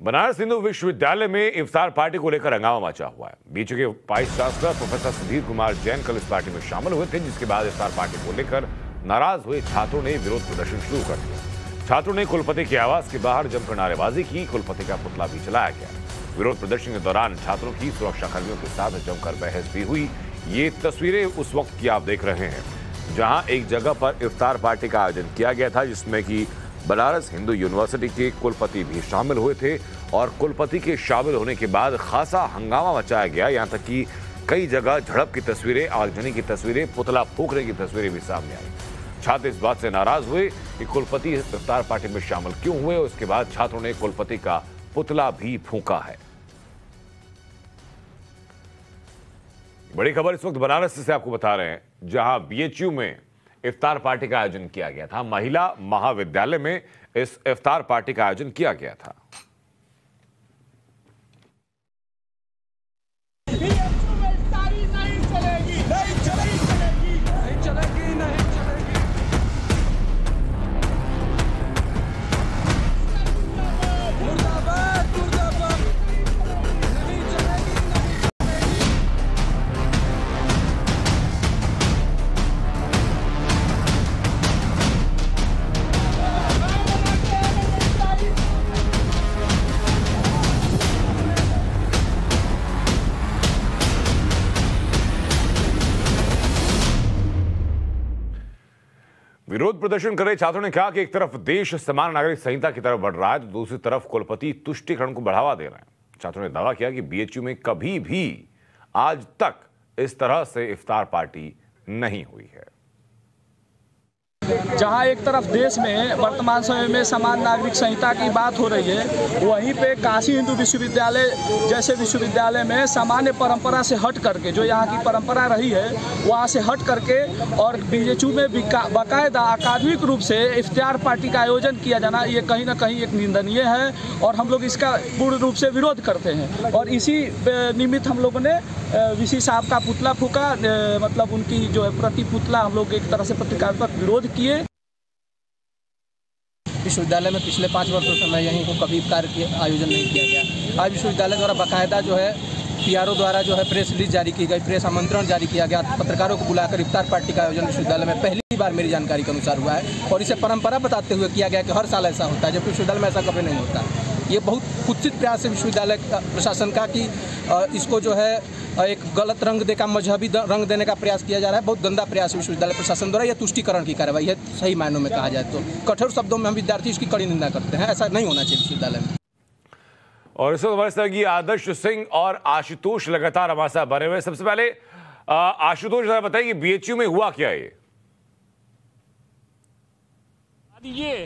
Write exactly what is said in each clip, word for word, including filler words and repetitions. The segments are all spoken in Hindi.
बनारस हिंदू विश्वविद्यालय में इफ्तार पार्टी को लेकर हंगामा मचा हुआ है। बीच के vice chancellor professor Sudhir Kumar Jain कल इस पार्टी में शामिल हुए थे, जिसके बाद इफ्तार पार्टी को लेकर नाराज हुए छात्रों ने विरोध प्रदर्शन शुरू कर दिया। छात्रों ने कुलपति के आवास के बाहर जमकर नारेबाजी की। कुलपति का पुतला भी जलाया गया। विरोध प्रदर्शन के दौरान छात्रों की सुरक्षाकर्मियों के साथ जमकर बहस भी हुई। ये तस्वीरें उस वक्त की आप देख रहे हैं जहां एक जगह पर इफ्तार पार्टी का आयोजन किया गया था, जिसमें कि बनारस हिंदू यूनिवर्सिटी के कुलपति भी शामिल हुए थे और कुलपति के शामिल होने के बाद खासा हंगामा मचाया गया। यहां तक कि कई जगह झड़प की तस्वीरें, आगजनी की तस्वीरें, पुतला फूंकने की तस्वीरें भी सामने आई। छात्र इस बात से नाराज हुए कि कुलपति इफ्तार पार्टी में शामिल क्यों हुए। उसके बाद छात्रों ने कुलपति का पुतला भी फूंका है। बड़ी खबर इस वक्त बनारस से आपको बता रहे हैं, जहां बीएचयू में इफ्तार पार्टी का आयोजन किया गया था। महिला महाविद्यालय में इस इफ्तार पार्टी का आयोजन किया गया था। विरोध प्रदर्शन कर रहे छात्रों ने कहा कि एक तरफ देश समान नागरिक संहिता की तरफ बढ़ रहा है, तो दूसरी तरफ कुलपति तुष्टीकरण को बढ़ावा दे रहे हैं। छात्रों ने दावा किया कि बीएचयू में कभी भी आज तक इस तरह से इफ्तार पार्टी नहीं हुई है। जहां एक तरफ देश में वर्तमान समय में समान नागरिक संहिता की बात हो रही है, वहीं पे काशी हिंदू विश्वविद्यालय जैसे विश्वविद्यालय में सामान्य परंपरा से हट करके, जो यहाँ की परंपरा रही है वहाँ से हट करके और बीएचयू में बाकायदा अकादमिक रूप से इफ्तार पार्टी का आयोजन किया जाना, ये कहीं ना कहीं एक निंदनीय है और हम लोग इसका पूर्ण रूप से विरोध करते हैं। और इसी निमित्त हम लोगों ने वीसी साहब का पुतला फूका, मतलब उनकी जो है प्रति पुतला हम लोग एक तरह से पत्रकारिता विरोध किए। विश्वविद्यालय में पिछले पाँच वर्षों से मैं यहीं को कभी इफ्तार के आयोजन नहीं किया गया। आज विश्वविद्यालय द्वारा बाकायदा जो है पीआरओ द्वारा जो है प्रेस रिलीज जारी की गई, प्रेस आमंत्रण जारी किया गया, पत्रकारों को बुलाकर इफ्तार पार्टी का आयोजन विश्वविद्यालय में पहली बार मेरी जानकारी के अनुसार हुआ है और इसे परंपरा बताते हुए किया गया कि हर साल ऐसा होता है, जबकि विश्वविद्यालय में ऐसा कभी नहीं होता। ये बहुत कुत्सित प्रयास है विश्वविद्यालय प्रशासन का कि इसको जो है एक गलत रंग देकर मजहबी रंग देने का प्रयास किया जा रहा है। बहुत गंदा प्रयास है विश्वविद्यालय प्रशासन द्वारा। यह तुष्टीकरण की कार्रवाई है, सही मायनों में कहा जाए तो। कठोर शब्दों में हम विद्यार्थी इसकी कड़ी निंदा करते हैं। ऐसा नहीं होना चाहिए विश्वविद्यालय में। और इस वक्त हमारे आदर्श सिंह और आशुतोष लगातार हमारे साथ बने हुए। सबसे पहले आशुतोष जरा बताइए कि बीएचयू में हुआ क्या है ये?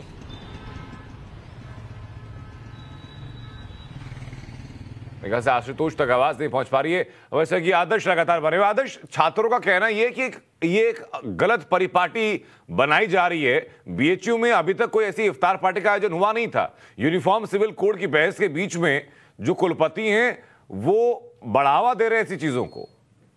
मेरे से आशुतोष तक आवाज नहीं पहुंच पा रही है। वैसे कि आदर्श लगातार बने हुए। आदर्श, छात्रों का कहना यह कि ये एक गलत परिपाटी बनाई जा रही है। बीएचयू में अभी तक कोई ऐसी इफ्तार पार्टी का आयोजन हुआ नहीं था। यूनिफॉर्म सिविल कोड की बहस के बीच में जो कुलपति हैं वो बढ़ावा दे रहे हैं ऐसी चीजों को।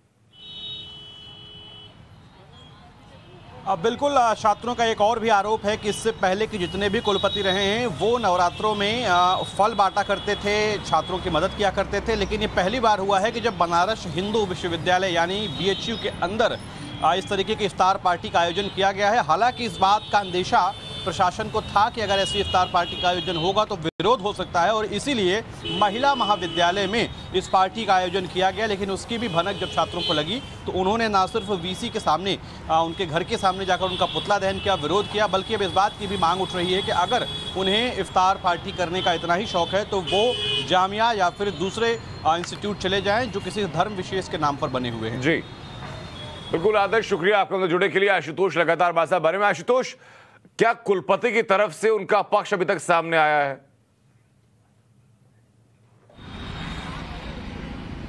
अब बिल्कुल छात्रों का एक और भी आरोप है कि इससे पहले के जितने भी कुलपति रहे हैं वो नवरात्रों में फल बांटा करते थे, छात्रों की मदद किया करते थे। लेकिन ये पहली बार हुआ है कि जब बनारस हिंदू विश्वविद्यालय यानी बीएचयू के अंदर इस तरीके की इफ्तार पार्टी का आयोजन किया गया है। हालांकि इस बात का अंदेशा प्रशासन को था कि अगर ऐसी इफ्तार पार्टी का आयोजन होगा तो विरोध हो सकता है और इसीलिए महिला महाविद्यालय में इस पार्टी का आयोजन किया गया। लेकिन उसकी भी भनक जब छात्रों को लगी तो उन्होंने ना सिर्फ वीसी के सामने, उनके घर के सामने जाकर उनका पुतला दहन किया, विरोध किया, बल्कि अब इस बात की भी मांग उठ रही है कि अगर उन्हें इफ्तार पार्टी करने का इतना ही शौक है तो वो जामिया या फिर दूसरे इंस्टीट्यूट चले जाएँ जो किसी धर्म विशेष के नाम पर बने हुए हैं। जी बिल्कुल आदर्श, शुक्रिया आपको जुड़े के लिए। आशुतोष लगातार बासा बारे में। आशुतोष, क्या कुलपति की तरफ से उनका पक्ष अभी तक सामने आया है?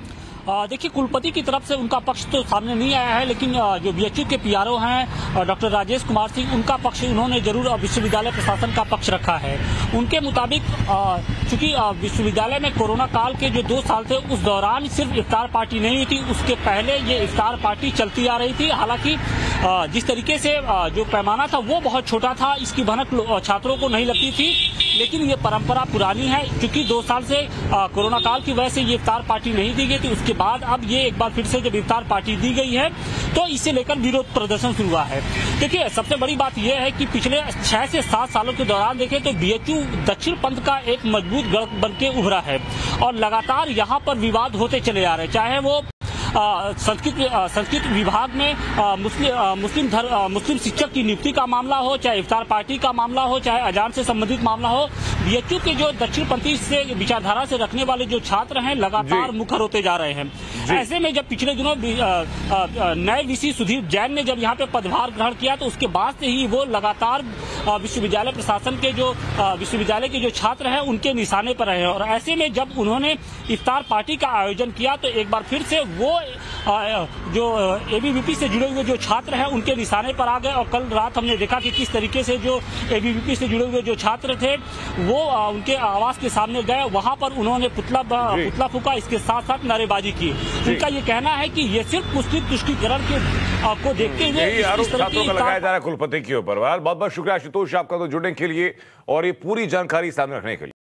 देखिए, कुलपति की तरफ से उनका पक्ष तो सामने नहीं आया है, लेकिन जो बीएचयू के पीआरओ हैं डॉक्टर राजेश कुमार सिंह, उनका पक्ष उन्होंने जरूर विश्वविद्यालय प्रशासन का पक्ष रखा है। उनके मुताबिक चूंकि विश्वविद्यालय में कोरोना काल के जो दो साल थे उस दौरान सिर्फ इफ्तार पार्टी नहीं हुई थी, उसके पहले ये इफ्तार पार्टी चलती आ रही थी। हालांकि जिस तरीके से जो पैमाना था वो बहुत छोटा था, इसकी भनक छात्रों को नहीं लगती थी, लेकिन ये परंपरा पुरानी है। क्योंकि दो साल से कोरोना काल की वजह से ये इफ्तार पार्टी नहीं दी गई थी, उसके बाद अब ये एक बार फिर से जब इफ्तार पार्टी दी गई है तो इसे लेकर विरोध प्रदर्शन शुरू हुआ है। देखिए, सबसे बड़ी बात यह है कि पिछले छह से सात सालों के दौरान देखें तो बीएचयू दक्षिण पंथ का एक मजबूत गढ़ बन के उभरा है और लगातार यहाँ पर विवाद होते चले आ रहे हैं, चाहे वो संस्कृत संस्कृत विभाग में मुस्लिम मुस्लिम धर्म मुस्लिम शिक्षक की नियुक्ति का मामला हो, चाहे इफ्तार पार्टी का मामला हो, चाहे अजान से संबंधित मामला हो। बीएचयू के जो दक्षिण पंथी से विचारधारा से रखने वाले जो छात्र हैं लगातार मुखर होते जा रहे हैं। ऐसे में जब पिछले दिनों नए वीसी सुधीर जैन ने जब यहाँ पे पदभार ग्रहण किया तो उसके बाद से ही वो लगातार विश्वविद्यालय प्रशासन के जो विश्वविद्यालय के जो छात्र हैं उनके निशाने पर रहे। और ऐसे में जब उन्होंने इफ्तार पार्टी का आयोजन किया तो एक बार फिर से वो जो एबीवीपी से जुड़े हुए जो छात्र हैं उनके निशाने पर आ गए। और कल रात हमने देखा कि किस तरीके से जो एबीवीपी से जुड़े हुए जो छात्र थे वो उनके आवास के सामने गए, वहां पर उन्होंने पुतला पुतला फूका, इसके साथ साथ नारेबाजी की। उनका ये कहना है कि ये सिर्फ मुस्लिम तुष्टीकरण के को देखते हुए छात्रों का लगाया जा रहा है कुलपति के ऊपर। बहुत बहुत शुक्रिया आशुतोष आपका तो जुड़ने के लिए और ये पूरी जानकारी सामने रखने के लिए।